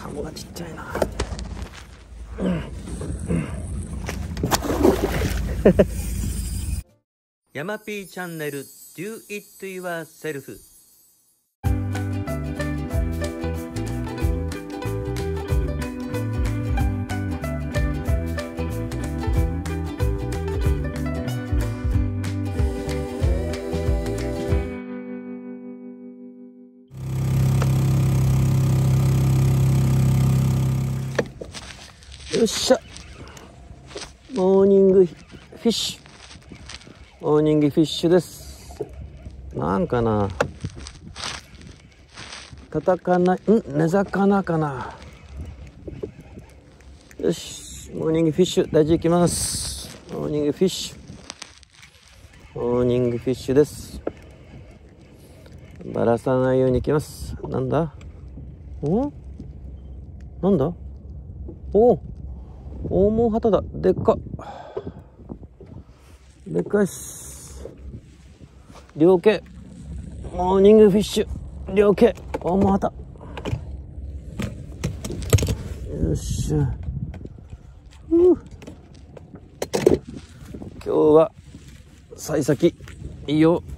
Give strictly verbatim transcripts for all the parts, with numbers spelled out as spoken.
カモがちっちゃいな。ヤマピーチャンネル Do It Yourself。よっしゃ、モーニングフィッシュ、モーニングフィッシュです。なんかな、カタカナ、ん根魚かな。よし、モーニングフィッシュ大事いきます。モーニングフィッシュ、モーニングフィッシュです。ばらさないようにいきます。なんだ、おなんだ、お大門旗だ。でっかでっかいっす。両家モーニングフィッシュ、両家大門旗。よっしゃ、ふう、今日は幸先いいよ。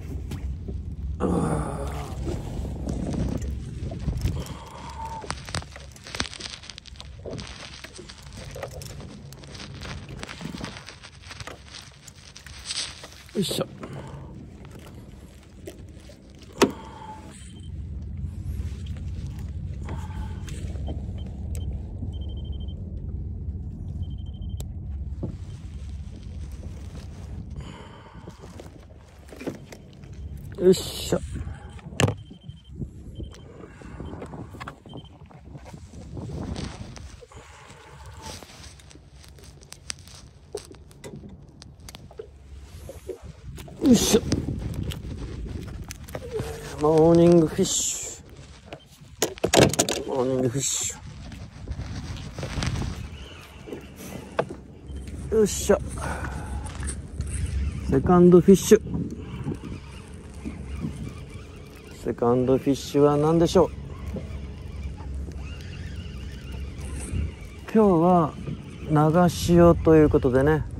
よいしょ。よいしょ。よいしょ。モーニングフィッシュ、モーニングフィッシュ。よっしゃ。セカンドフィッシュ。セカンドフィッシュは何でしょう。今日は長潮ということでね、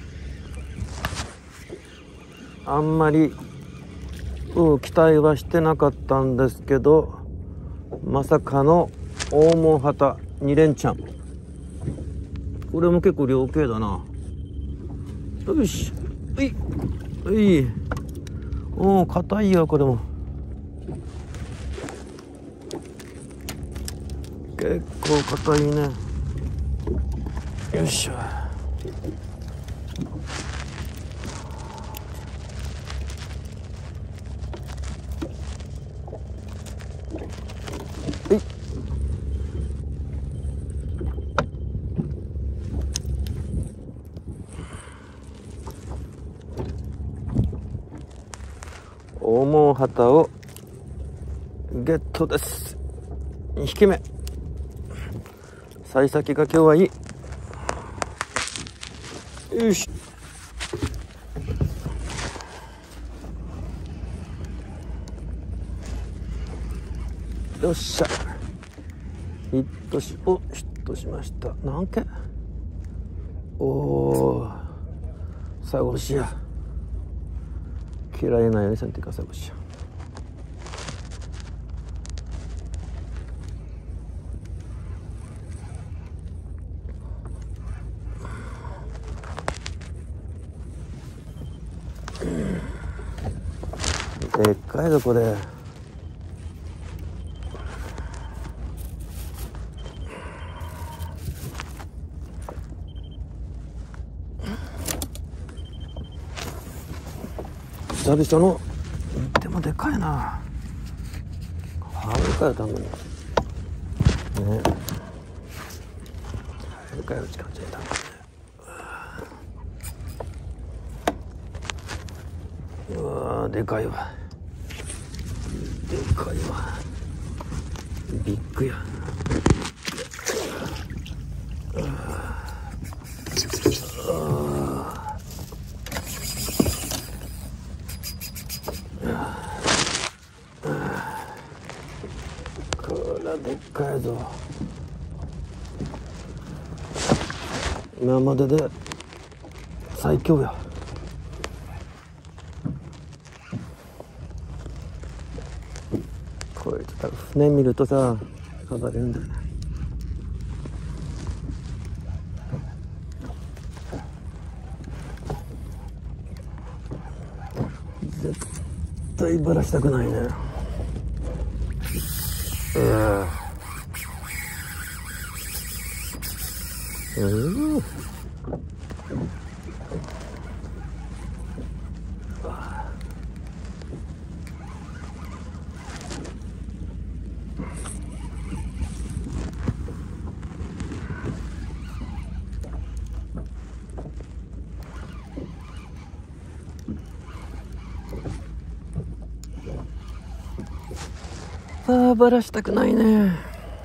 あんまり、うん、期待はしてなかったんですけど、まさかの大門旗に連チャン。これも結構良系だな。よし、ういうい、おお、硬いよこれも。結構硬いね。よいしょ。大門旗をゲットです。にひきめ。幸先が今日はいい。よし。よっしゃ。ヒットし、お、ヒットしました。何件？おお、サゴシや。嫌いなようにせんてかサゴシや。でっかいぞこれ。久々の、でもでかいな。はるかよたんのにね。はるかよちかちゃいたんだね。うわー、でかいわ。でかいわ。ビッグや。こらでっかいぞ。 今までで最強や。こいつ多分船見るとさ暴れるんだよね。絶対バラしたくないね。うんうん。ああ、バラしたくないね。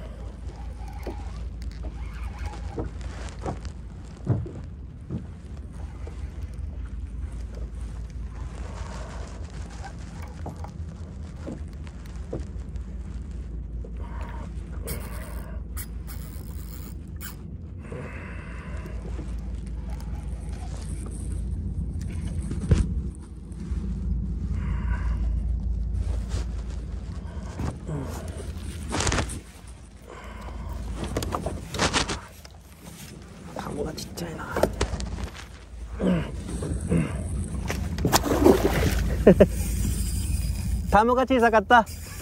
タモがちっちゃいな。タモが小さかった。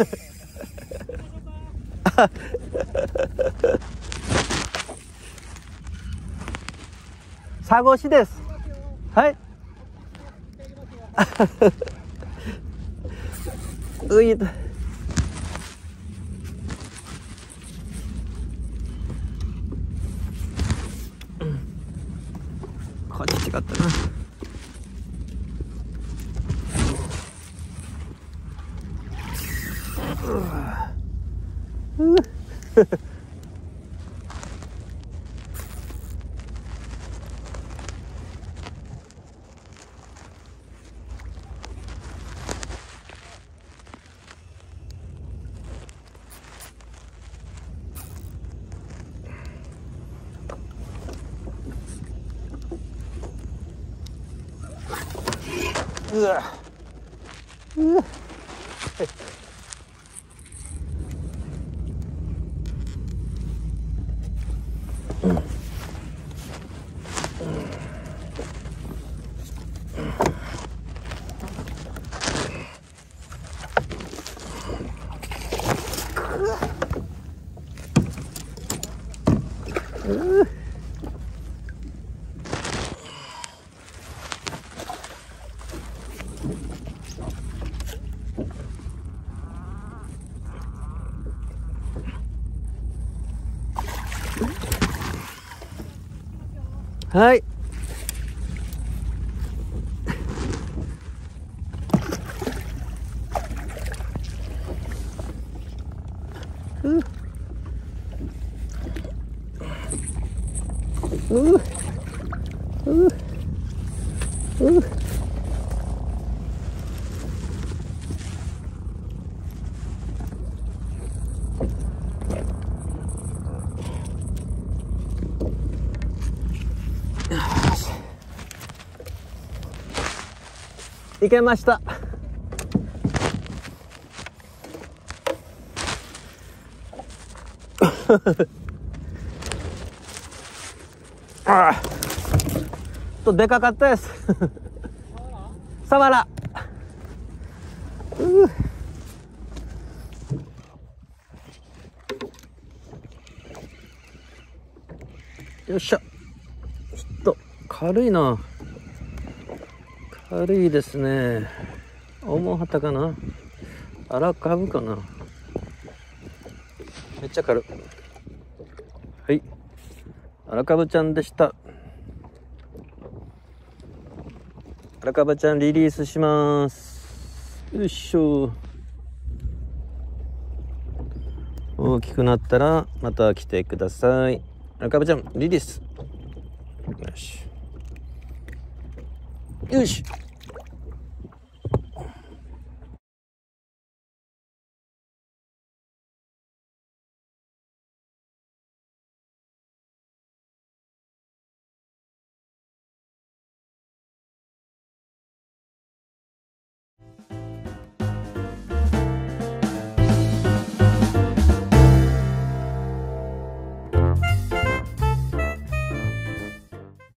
佐合市です。はい。ういた。こっち違ったな。うううわうわはい。うううういけました。ああ、とでかかったです。サワラ。うよっしゃ。ちょっと軽いな。軽いですね。大門旗かな。荒株かな。めっちゃ軽い。はい。荒株ちゃんでした。荒株ちゃんリリースします。よいしょ。大きくなったらまた来てください。荒株ちゃんリリース。よし。よし。